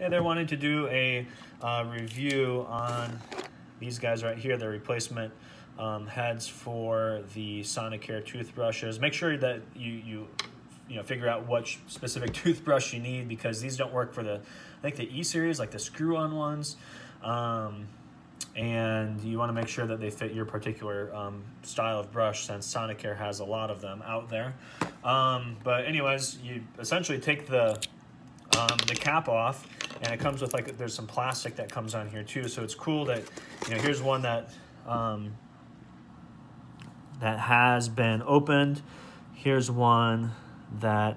Hey, they're wanting to do a review on these guys right here, the replacement heads for the Sonicare toothbrushes. Make sure that you figure out what specific toothbrush you need, because these don't work for I think the E series, like the screw-on ones. And you want to make sure that they fit your particular style of brush, since Sonicare has a lot of them out there. But anyways, you essentially take the cap off, and it comes with, like, there's some plastic that comes on here too. So it's cool that, here's one that that has been opened. Here's one that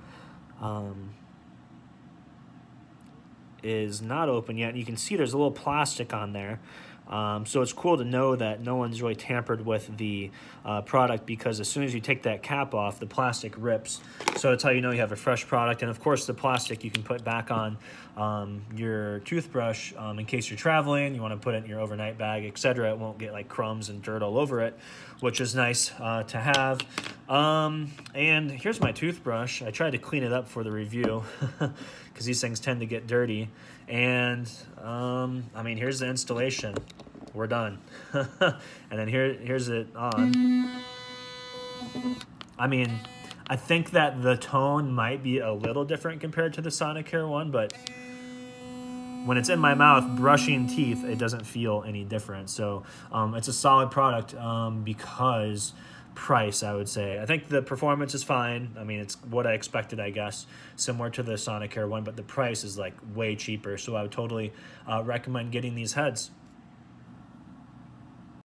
is not open yet. You can see there's a little plastic on there. So it's cool to know that no one's really tampered with the product, because as soon as you take that cap off, the plastic rips. So that's how you know you have a fresh product. And of course, the plastic you can put back on your toothbrush in case you're traveling, you want to put it in your overnight bag, etc. It won't get like crumbs and dirt all over it, which is nice to have. And here's my toothbrush. I tried to clean it up for the review because these things tend to get dirty. And I mean, here's the installation. We're done. And then here's it on. I mean, I think that the tone might be a little different compared to the Sonicare one, but when it's in my mouth brushing teeth, it doesn't feel any different. So it's a solid product because price, I would say. I think the performance is fine. I mean, it's what I expected, I guess, similar to the Sonicare one, but the price is like way cheaper. So I would totally recommend getting these heads.